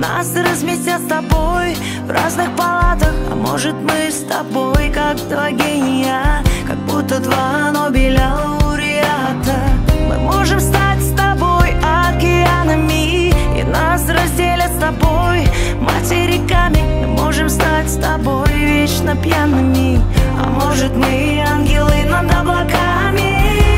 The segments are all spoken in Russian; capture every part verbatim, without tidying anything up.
нас разместят с тобой в разных палатах. А может, мы с тобой как два гения, как будто два Нобеля лауреата. Мы можем стать с тобой океанами, и нас разделят с тобой материками. Мы можем стать с тобой вечно пьяными, а может, мы ангелы над облаками.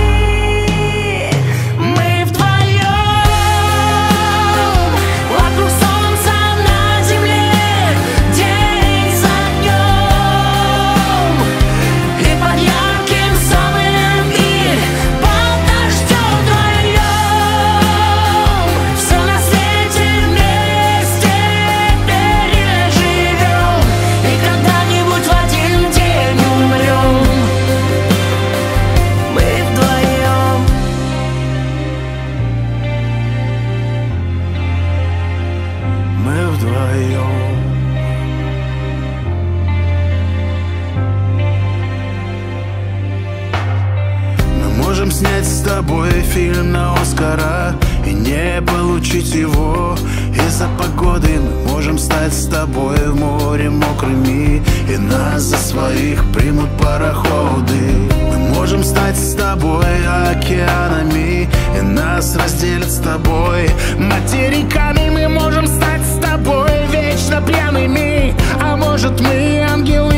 Снять с тобой фильм на Оскара и не получить его из-за погоды. Мы можем стать с тобой в море мокрыми, и нас за своих примут пароходы. Мы можем стать с тобой океанами, и нас разделят с тобой материками. Мы можем стать с тобой вечно пьяными, а может, мы ангелы